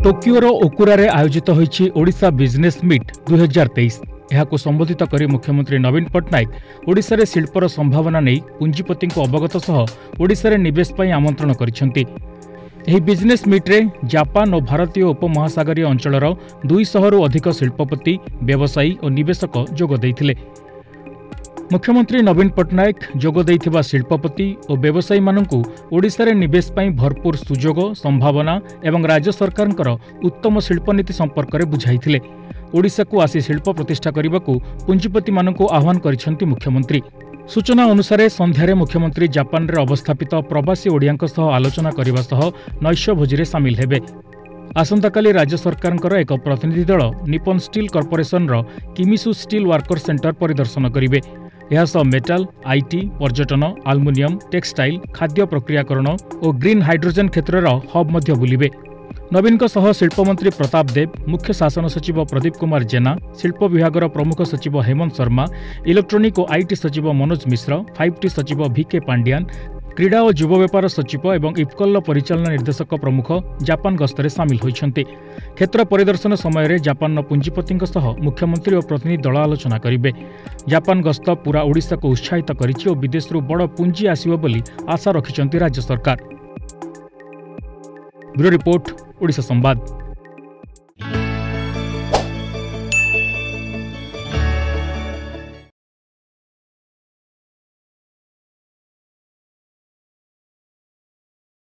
टोकियोर ओकुरारे आयोजित होईछि ओडिशा बिजनेस मीट 2023। एहाको संबोधित करी मुख्यमंत्री नवीन पट्टनायक ओडिशा रे शिल्पर संभावना नहीं पुंजीपति अवगत सह ओडिशा रे निवेश पई आमंत्रण करिसेंति। एही बिजनेस मीट रे जापान और भारतीय उपमहासागरीय अंचलर 200 रु अधिक शिल्पपति व्यवसायी और निवेशक जोग दैथिले। मुख्यमंत्री नवीन पट्टनायक जोग दैथिबा शिल्पपति और व्यवसायी मानकु ओडिशा रे निवेश पई भरपूर सुजोग संभावना एवं राज्य सरकारंकर उत्तम शिल्पनीति संपर्क में बुझाइथिले। ओडिशा को आसी शिल्प प्रतिष्ठा करने पुंजीपति मानकु आह्वान करिसेंति मुख्यमंत्री। सूचना अनुसार संध्यारे मुख्यमंत्री जापान रे अवस्थापित प्रवासी ओडियांक सह आलोचना करबा सह नैश भोजी सामिल हेबे। आसंताकाली राज्य सरकारंकर एक प्रतिनिधि दल निप्पन स्टील कॉर्पोरेशन रो किमिसु स्टील वर्कर सेंटर परिदर्शन करिवे। यह मेटाल आईटी पर्यटन आल्युमिनियम टेक्सटाइल खाद्य प्रक्रियाकरण और ग्रीन हाइड्रोजन क्षेत्र हब मध्य बुलिबे। नवीन सह शिल्पमंत्री प्रताप देव, मुख्य शासन सचिव प्रदीप कुमार जेना, शिल्प विभाग प्रमुख सचिव हेमंत शर्मा, इलेक्ट्रोनिक और आईटी सचिव मनोज मिश्र, 5T सचिव VK पांडियान, क्रीड़ा और युव व्यापार सचिव एवं इफ्कल परिचालना निर्देशक प्रमुख जापान गस्तरे सामिल होइछन्ति। क्षेत्र परिदर्शन समय जापान पुंजीपति मुख्यमंत्री और प्रतिनिधि दल आलोचना करिवे। जापान गस्त पूरा ओडिशा को उत्साहित करिछि और विदेश बड़ पुंजी आसिबो बोली आशा रखिछन्ति राज्य सरकार। ब्यूरो रिपोर्ट, ओडिशा संवाद।